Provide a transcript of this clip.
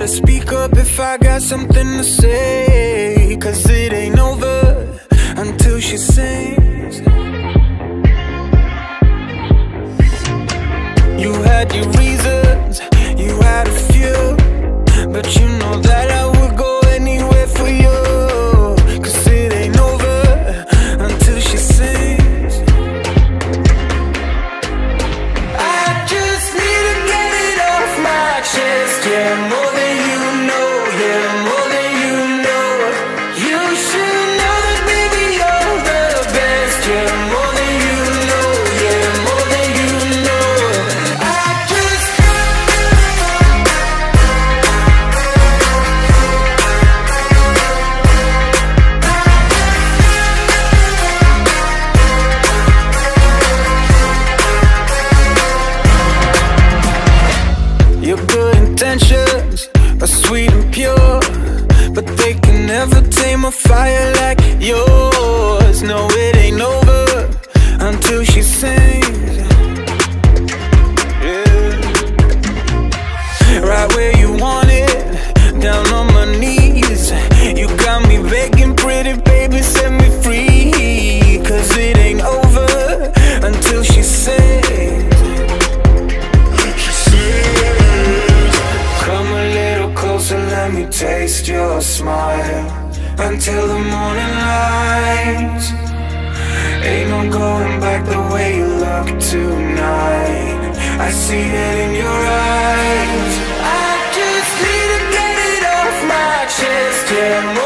better speak up if I got something to say, 'cause it ain't over until she sings. You had your reasons, you had a few, but you know that I would go anywhere for you, 'cause it ain't over until she sings. I just need to get it off my chest, yeah, more than you know, yeah, more than you know. You should know that baby you're the best, yeah, more than you know, yeah, more than you know. I just your good intentions are sweet and pure, but they can never tame a fire like yours. No, it ain't over until she sings. Yeah. Right where you want it, down on my knees. You got me begging, pretty baby, set me free, 'cause it ain't over until she sings. Come a little closer, let me taste your smile, until the morning light. Ain't no going back the way you look tonight. I see it in your eyes. I just need to get it off my chest, yeah.